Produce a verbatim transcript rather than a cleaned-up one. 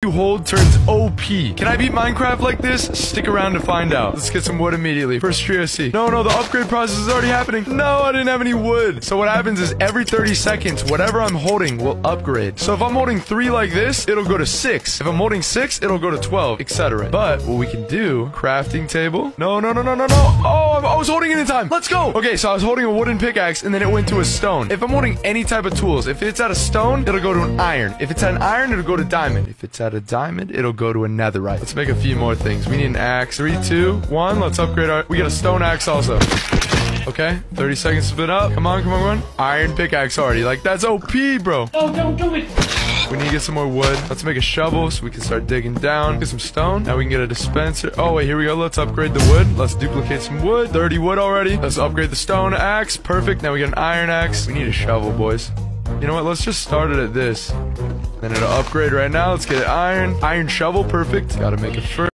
you hold turns O P. Can I beat Minecraft like this? Stick around to find out. Let's get some wood immediately. First tree I see. No, no, the upgrade process is already happening. No, I didn't have any wood. So what happens is every thirty seconds, whatever I'm holding will upgrade. So if I'm holding three like this, it'll go to six. If I'm holding six, it'll go to twelve, et cetera. But what we can do, crafting table. No, no, no, no, no, no. Oh, I was holding it in time. Let's go. Okay, so I was holding a wooden pickaxe and then it went to a stone. If I'm holding any type of tools, if it's at a stone, it'll go to an iron. If it's at an iron, it'll go to diamond. If it's at a diamond, it'll go to a netherite. Let's make a few more things. We need an axe. Three, two, one. Let's upgrade our... We got a stone axe also. Okay, thirty seconds to spin up. Come on, come on, come on. Iron pickaxe already. Like, that's O P, bro. No, don't do it. We need to get some more wood. Let's make a shovel so we can start digging down. Get some stone. Now we can get a dispenser. Oh, wait, here we go. Let's upgrade the wood. Let's duplicate some wood. thirty wood already. Let's upgrade the stone axe. Perfect. Now we get an iron axe. We need a shovel, boys. You know what? Let's just start it at this. Then it'll upgrade right now. Let's get an iron. Iron shovel. Perfect. Gotta make it first.